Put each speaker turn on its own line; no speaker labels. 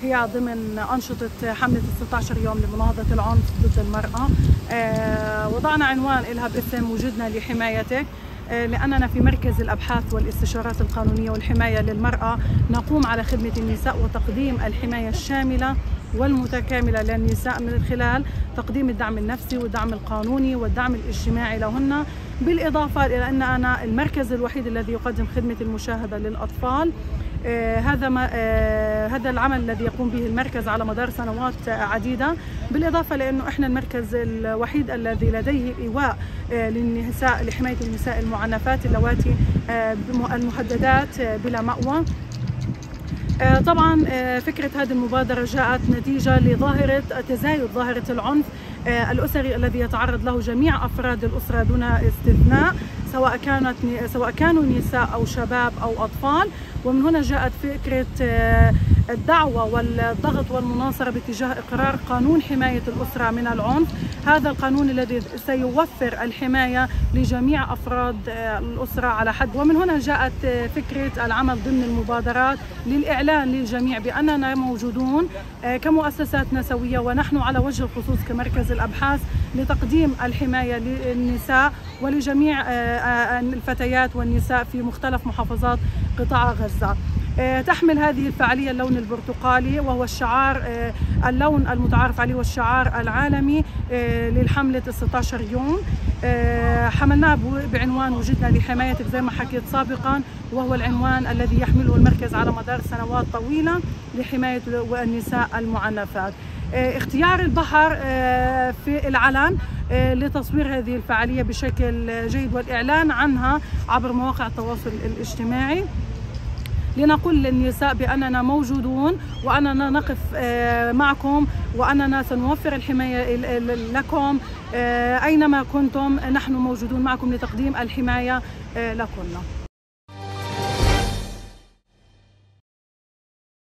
هي ضمن أنشطة حملة 16 يوم لمناهضة العنف ضد المرأة. وضعنا عنوان لها باسم وجودنا لحمايتك، لأننا في مركز الأبحاث والاستشارات القانونية والحماية للمرأة نقوم على خدمة النساء وتقديم الحماية الشاملة والمتكاملة للنساء من خلال تقديم الدعم النفسي والدعم القانوني والدعم الاجتماعي لهن، بالإضافة إلى أن أنا المركز الوحيد الذي يقدم خدمة المشاهدة للأطفال. هذا العمل الذي يقوم به المركز على مدار سنوات عديدة، بالإضافة لأنه إحنا المركز الوحيد الذي لديه إيواء للنساء لحماية النساء المعنفات اللواتي المهددات بلا مأوى. طبعا فكرة هذه المبادرة جاءت نتيجة لظاهرة تزايد ظاهرة العنف الأسري الذي يتعرض له جميع أفراد الأسرة دون استثناء، سواء كانوا نساء أو شباب أو أطفال. ومن هنا جاءت فكرة الدعوة والضغط والمناصرة باتجاه إقرار قانون حماية الأسرة من العنف، هذا القانون الذي سيوفر الحماية لجميع أفراد الأسرة على حد. ومن هنا جاءت فكرة العمل ضمن المبادرات للإعلان للجميع بأننا موجودون كمؤسسات نسوية، ونحن على وجه الخصوص كمركز الأبحاث لتقديم الحماية للنساء ولجميع الفتيات والنساء في مختلف محافظات قطاع غزة. تحمل هذه الفعالية اللون البرتقالي، وهو الشعار اللون المتعارف عليه والشعار العالمي للحملة 16 يوم. حملناه بعنوان وجدنا لحمايتك زي ما حكيت سابقا، وهو العنوان الذي يحمله المركز على مدار سنوات طويلة لحماية النساء المعنفات. اختيار البحر في العلن لتصوير هذه الفعالية بشكل جيد والإعلان عنها عبر مواقع التواصل الاجتماعي، لنقول للنساء بأننا موجودون وأننا نقف معكم وأننا سنوفر الحماية لكم أينما كنتم. نحن موجودون معكم لتقديم الحماية لكم.